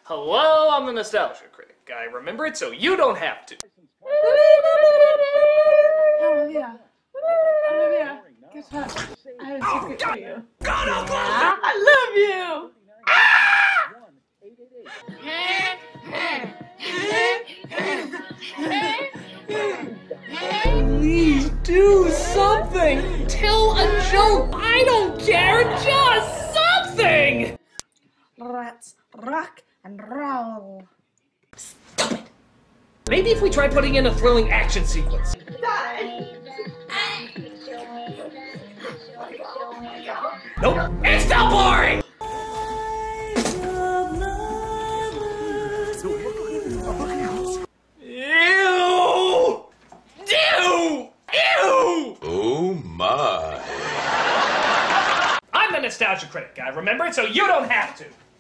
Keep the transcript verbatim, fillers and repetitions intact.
Hello, I'm the Nostalgia Critic. I remember it so you don't have to. Olivia. Olivia, guess what? I have a secret for you. God, I'll Yeah, I love you! Please do something! Tell a joke! I don't care! Just something! Let's rock and roll. Stop it! Maybe if we try putting in a thrilling action sequence. Nope, it's still boring! Ew! Ew! Ew! Oh my. I'm the Nostalgia Critic. I remember it so you don't have to.